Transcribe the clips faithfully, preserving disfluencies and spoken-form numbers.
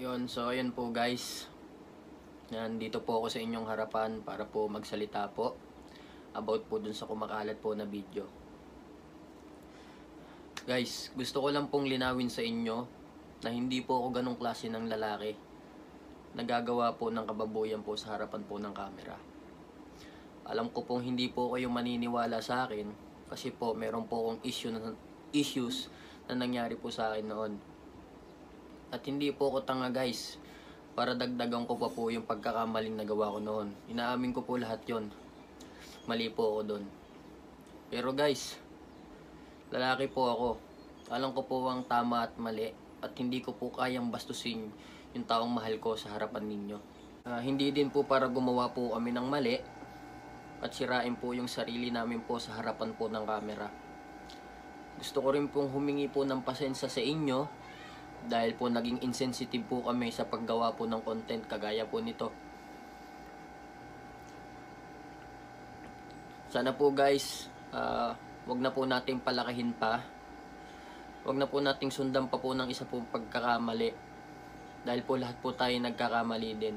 Yun, so ayun po guys. Nandito po ako sa inyong harapan para po magsalita po about po dun sa kumakalat po na video. Guys, gusto ko lang pong linawin sa inyo na hindi po ako ganong klase ng lalaki. Nagagawa po ng kababuyan po sa harapan po ng camera. Alam ko pong hindi po kayo maniniwala sa akin kasi po meron po akong issue na, issues na nangyari po sa akin noon. At hindi po ako tanga guys, para dagdagan ko pa po yung pagkakamaling nagawa ko noon. Inaamin ko po lahat yon. Mali po ako doon. Pero guys, lalaki po ako. Alam ko po ang tama at mali at hindi ko po kayang bastusin yung taong mahal ko sa harapan ninyo. Uh, hindi din po para gumawa po kami ng mali at sirain po yung sarili namin po sa harapan po ng camera. Gusto ko rin pong humingi po ng pasensya sa inyo dahil po naging insensitive po kami sa paggawa po ng content kagaya po nito. Sana po guys, uh, wag na po nating palakihin pa. Wag na po nating sundan pa po ng isa po pagkakamali. Dahil po lahat po tayo nagkakamali din.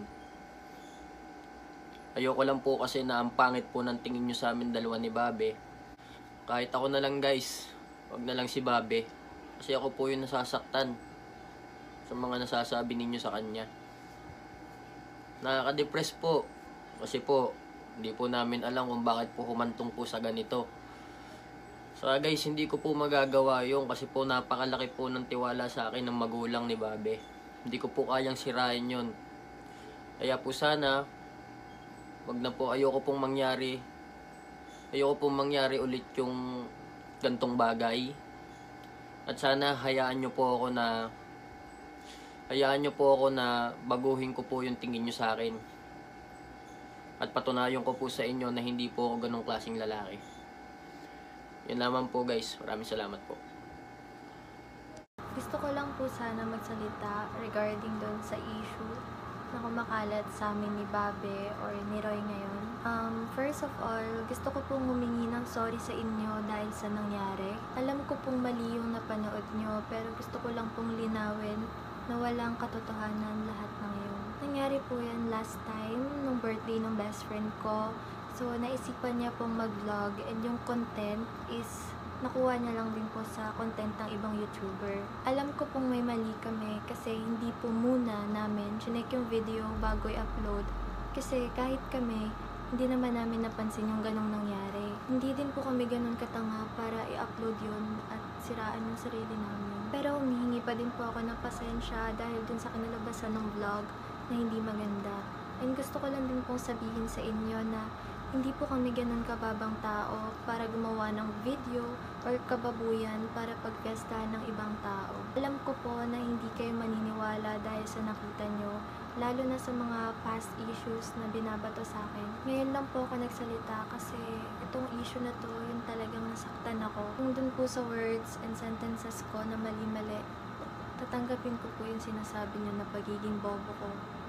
Ayoko lang po kasi na ang pangit po ng tingin nyo sa amin dalawa ni Babe. Kahit ako na lang guys, wag na lang si Babe. Kasi ako po yung nasasaktan sa mga nasasabi ninyo sa kanya. Nakaka-depress po kasi po hindi po namin alam kung bakit po humantong po sa ganito. So guys, hindi ko po magagawa yun kasi po napakalaki po ng tiwala sa akin ng magulang ni Babe. Hindi ko po kayang sirain yun. Kaya po sana wag na po, ayoko pong mangyari ayoko pong mangyari ulit yung gantong bagay. At sana hayaan nyo po ako na Hayaan nyo po ako na baguhin ko po yung tingin nyo sa akin. At patunayan ko po sa inyo na hindi po ako ganong klaseng lalaki. Yun lamang po guys. Maraming salamat po. Gusto ko lang po sana magsalita regarding doon sa issue na kumakalat sa amin ni Babe or ni Roy ngayon. Um, first of all, gusto ko pong humingi ng sorry sa inyo dahil sa nangyari. Alam ko pong mali yung napanood nyo pero gusto ko lang pong linawin na walang katotohanan lahat ng yun. Nangyari po yan last time, nung birthday ng best friend ko. So, naisipan niya pong mag-vlog and yung content is nakuha niya lang din po sa content ng ibang YouTuber. Alam ko pong may mali kami kasi hindi po muna namin chinek yung video bago i-upload. Kasi kahit kami, hindi naman namin napansin yung ganong nangyari. Hindi din po kami ganon katanga para i-upload yun at siraan yung sarili namin. Pero humihingi pa din po ako ng pasensya dahil dun sa kinalabasan ng vlog na hindi maganda. And gusto ko lang din pong sabihin sa inyo na hindi po kami ganon kababang tao para gumawa ng video or kababuyan para pagpiestahan ng ibang tao. Alam ko po na hindi kayo maniniwala dahil sa nakita nyo, lalo na sa mga past issues na binabato sa akin. Ngayon lang po ako nagsalita kasi itong issue na to, yung talagang nasaktan ako. Kung dun po sa words and sentences ko na mali-mali, tatanggapin ko po yung sinasabi nyo na pagiging bobo ko.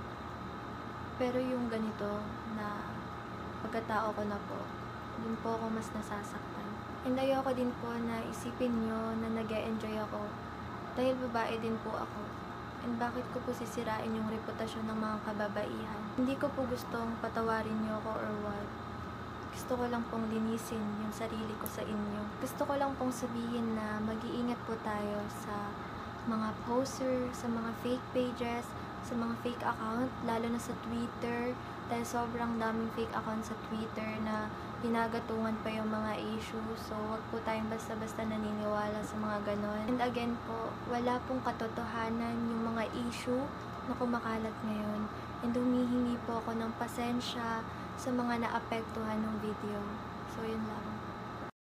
Pero yung ganito na pagkatao ko na po, dun po ako mas nasasaktan. And ayoko din po na isipin nyo na nag-e-enjoy ako dahil babae din po ako. And bakit ko po sisirain yung reputasyon ng mga kababaihan? Hindi ko po gustong patawarin nyo ako or what. Gusto ko lang pong linisin yung sarili ko sa inyo. Gusto ko lang pong sabihin na mag-iingat po tayo sa mga poster, sa mga fake pages, sa mga fake account, lalo na sa Twitter. Dahil sobrang daming fake account sa Twitter na ginagatungan pa yung mga issue. So, wag po tayong basta-basta naniniwala sa mga ganon. And again po, wala pong katotohanan yung mga issue na kumakalat ngayon. And humihingi po ako ng pasensya sa mga naapektuhan ng video. So, yun lang.